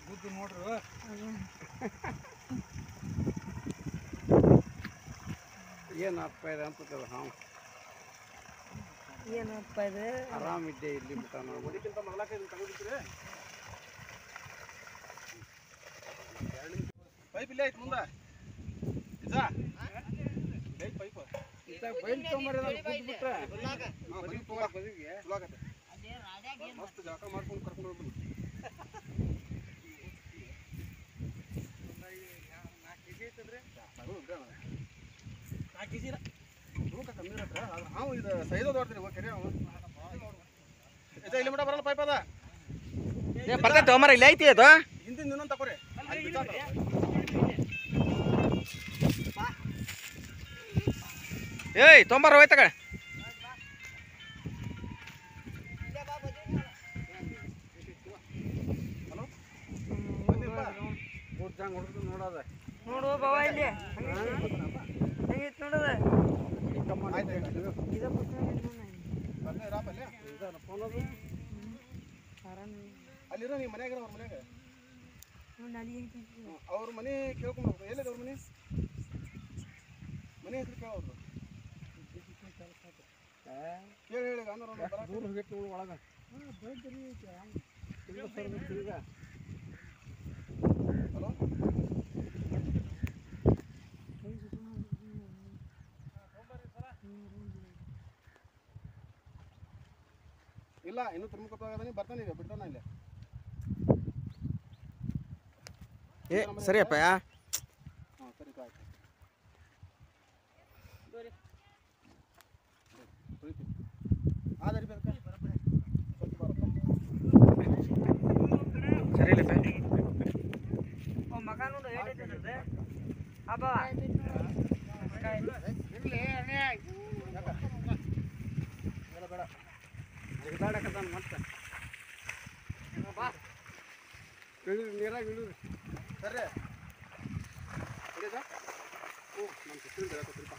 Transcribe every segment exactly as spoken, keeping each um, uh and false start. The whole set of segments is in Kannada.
ಬುದ್ಧಿ ನೋಡ್ರು ಏನಪ್ಪ ಇದೆ ಅಂತದ ಹಾಂ ಏನಪ್ಪ ಇದೆ ಆರಾಮಿದ್ದೆ ಇಲ್ಲಿ ಬಿಟ್ಟ ನಾವು ಮಡಿಕಿಂತ ಮಗಳಾಕೈದು ತಗೊಂಡಿದ್ರೆ ಪೈಪ್ ಇಲ್ಲೇ ಐತೆ ಮುಂದೆ ಇದಾ ಪೈಪ್ ಪೈಪ್ ಇದ್ದಾಗ ಬೈಲ್ ತೊಗೊಂಬರ ಬಿಟ್ಬಿಟ್ರೆ ಬದಿಗೆ ಮಸ್ತ್ ಜಾಕ ಮಾಡ್ಕೊಂಡು ಕರ್ಕೊಂಡು ಹೋಗ್ಬಿಡಿ ನಾಲ್ಕು ಕೆ ಜಿ ಐತಂದ್ರೆ ನಾಲ್ಕು ಕೆ ಜಿ ಇಲ್ಲ ತೂಕ ಕಮ್ಮಿ ಇರತ್ರ ಆದ್ರೆ ಹಾವು ಇದು ಸೈಜ್ ಹೊಡ್ತೀರಿ ಕೆರೆ ಹಾವು ಇಲ್ಲಿ ಮಟ ಬರಲ್ಲ ಪೈಪ್ ಅದ ಬರ್ತೈತೆ ತೊಗೊಂಬರ ಇಲ್ಲಿ ಐತಿ ಅದು ಹಿಂದಿನ ಇನ್ನೊಂದು ತಗೋರಿ ಏಯ್ ತೊಗೊಂಬರ ಹೋಯ್ತಗ ಹಲೋ ಬಂದಿಪ್ಪ ಮೂರು ಜಂಗ್ ಹೊಡೆದು ನೋಡೋದ ನೋಡುವ ಬಾವ ಇಲ್ಲಿ ಹೆಂಗಿತ್ತು ನೋಡೋದ ಅಲ್ಲಿರೋ ನೀವು ಮನ್ಯಾಗ ಅವ್ರ ಮನ್ಯಾಗ ಅವ್ರ ಮನೆ ಕೇಳ್ಕೊಂಡು ಎಲ್ಲಿದೆ ಅವ್ರ ಮನೆ ಮನೆ ಹೆಸರು ಕೇಳೋರು ಕೇಳಿ ಹೇಳಿ ಅಂದ್ರೆ ಒಳಗೆ ಹಲೋ ಇಲ್ಲ ಇನ್ನೂ ತುರ್ಮುಖತ್ವಾಗದಾನೆ ಬರ್ತಾನೆ ಈಗ ಬಿಡ್ತಾನ ಇಲ್ಲ ಏ ಸರಿಯಪ್ಪ ಹಾಂ ಸರಿ ಆಯ್ತು ಆದರಿ ಬೇಕಾ ಸರಿ ಇಲ್ಲಪ್ಪ ಮಗ ನೋಡು ಹೇಳ್ತೈತೆ ಅಬ್ಬ ಬೇಡ ಜಿಗಾಡಕತ್ತಾನ ಮತ್ತೆ ಬಾ ಇಳಿದು ನೀರಾಗ ಇಳಿದು ಸರಿ ಹಿಡಿದ ಓ ನಮ್ಮ ಸುತ್ತಿನ ಬೇಕಪ್ಪ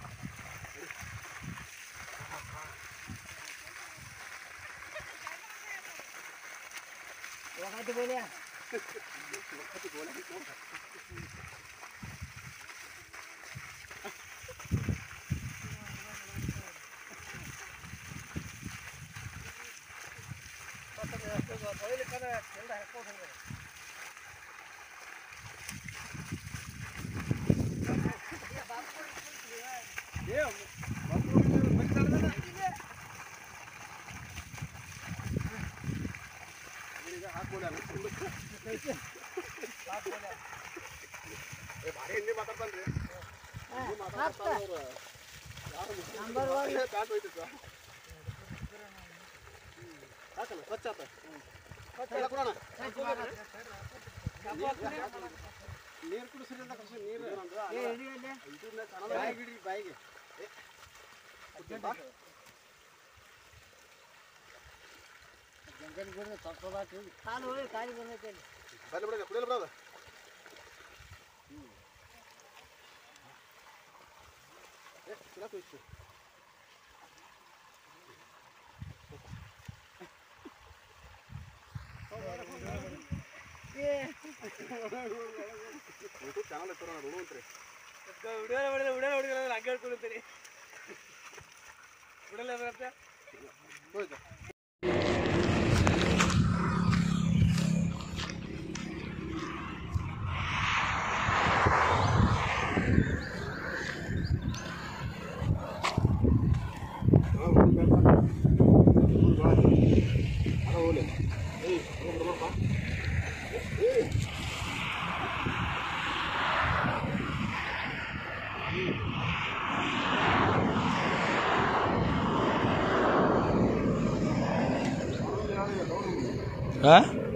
wakati boleh wakati boleh ಭಾರಿ ಹಿಂದಿ ಮಾತಾಡ್ತಾನ್ರಿ ಹಾಕಲ್ಲ ಸ್ವಚ್ಛ ಆತ ನೀರು ಕುಡಿಸ್ರಿ ಅಂತ ಕಳ್ಸಿ ನೀರು ಬಾಯಿಗಿಡಿ ಬಾಯಿಗೆ ಜಂಗಲ್ ಬಿಡ್ರೆ ತಪ್ಪದಾಕಿ ಕಾಲು ಹೋಗಿ ಕಾಲಿ ಬಂದೈತೆ ಬಲ್ಲಿ ಬಿಡೋದು ಕುಡಿಯಲ್ಲ ಬಿಡೋದು ಏ ಸಿರಾಕು ಇಷ್ಟು ಯೂಟ್ಯೂಬ್ ಚಾನಲ್ ಇರ್ತಾರ ನೋಡುವಂತ್ರಿ ವಿಡಿಯೋ ಹೊಡೆದ ವಿಡಿಯೋ ಹೊಡೆದ ಹಂಗೆ ಹೇಳ್ಕೊಳ್ತೀರಿ ಬಿಡಲ್ಲ ಬರುತ್ತೆ ಹೋಯ್ತು Hah?